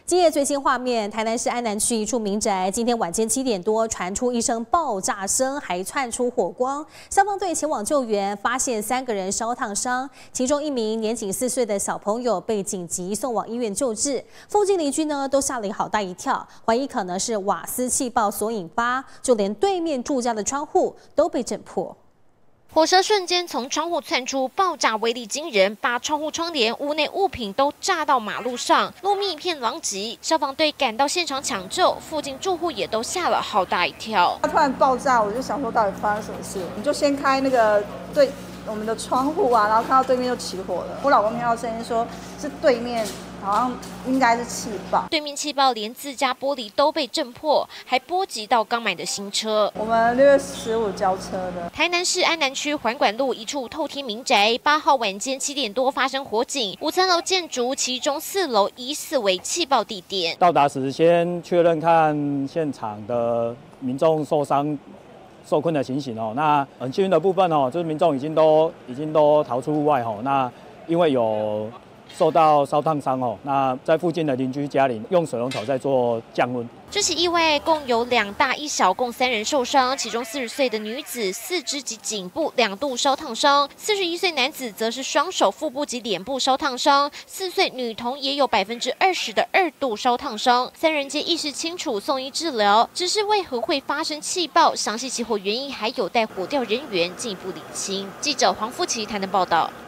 今夜最新画面，台南市安南区一处民宅，今天晚间7点多传出一声爆炸声，还窜出火光。消防队前往救援，发现3个人烧烫伤，其中1名年仅4岁的小朋友被紧急送往医院救治。附近邻居呢都吓了好大一跳，怀疑可能是瓦斯气爆所引发，就连对面住家的窗户都被震破。 火舌瞬间从窗户窜出，爆炸威力惊人，把窗户窗帘、屋内物品都炸到马路上，路面一片狼藉。消防队赶到现场抢救，附近住户也都吓了好大一跳。 它突然爆炸，我就想说到底发生什么事？你就先开那个对我们的窗户啊，然后看到对面就起火了。我老公听到声音说是对面。 好像应该是气爆， 对面气爆连自家玻璃都被震破，还波及到刚买的新车。 我们6月15交车的。 台南市安南区环管路一处透天民宅，8号晚间7点多发生火警，5层楼建筑，其中4楼疑似为气爆地点。 到达时先确认看现场的民众受伤。 受困的情形哦，那很幸运的部分哦，就是民众已经都逃出户外哦。那因为有受到烧烫伤哦，那在附近的邻居家里用水龙头在做降温。 这起意外共有2大1小，共3人受伤，其中40岁的女子4肢及颈部2度烧烫伤，41岁男子则是双手、腹部及脸部烧烫伤，4岁女童也有20%的2度烧烫伤，3人皆意识清楚，送医治疗。只是为何会发生气爆，详细起火原因还有待火调人员进一步理清。记者黄富琪台南报道。